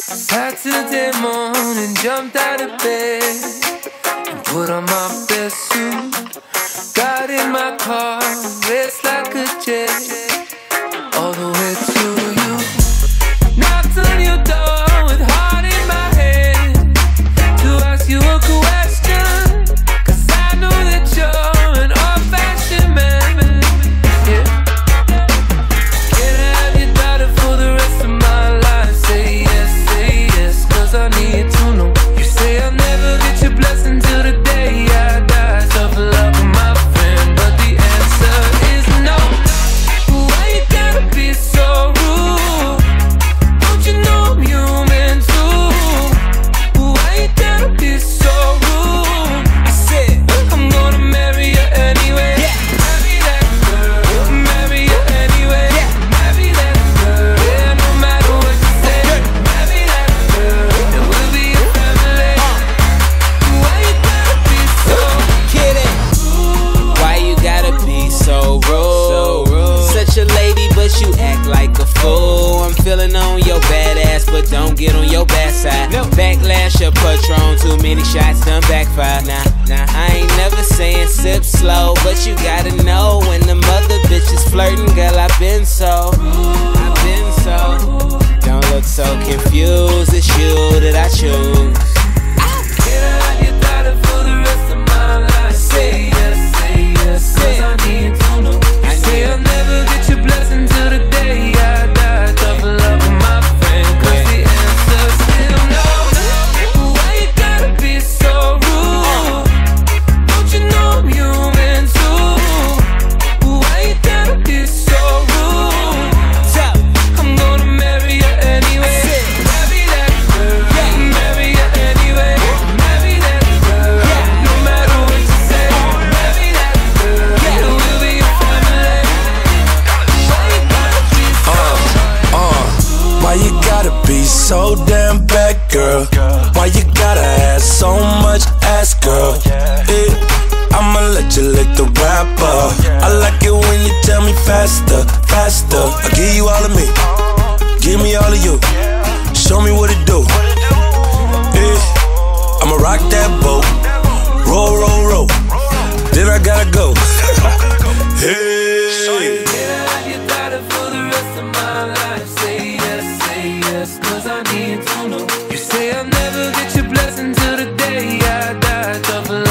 Saturday morning, jumped out of bed and put on my best suit. Got in my car, raced like a jet all the way to you. Knocked on your door with heart in my hand to ask you a question, 'cause I know that you're an old-fashioned man. Yeah. Can I have your daughter for the rest of my life? Say yes, 'cause I need to know. You say I'll never get your blessing till the day I die. Tough luck, my friend, but the answer is no. Why you gotta be so rude? Don't you know I'm human too? Why you gotta be so rude? I said I'm gonna marry you anyway. Marry that girl, marry you anyway. Marry that girl, yeah, no matter what you say. Marry that girl, and we'll be a family. Why you gotta be so kidding? Why you gotta be so rude? Such a lady, but you act like a fool. I'm feeling on your badass, but don't get on your bad side. Backlash your Patron, too many shots done backfire. Nah, I ain't never saying sip slow, but you gotta know when the mother bitch is flirting, girl, I've been so. Don't look so confused, it's you that I choose. Can I have your daughter for the rest of my life? Say yes, 'cause I need to know. You say I'll never get your blessing till the day I die. Tough love, my friend, 'cause the answer's still no. Why you gotta be so rude? Don't you know I'm human too? Why you gotta be so rude? I'm gonna marry you anyway. Marry that girl, marry you anyway. Marry that girl, no matter what you say. Marry that girl, and we'll be a family. Why you gotta be so Why you gotta be so damn bad, girl? Why you gotta have so much ass, girl? I'ma let you lick the rapper. I like it when you tell me faster. I give you all of me, give me all of you. Show me what it do. I'ma rock that boat, roll. Then I gotta go. Hey. Can I have your daughter for the rest of my life? Say yes, 'cause I need to know. You say I'll never get your blessing till the day I die. Tough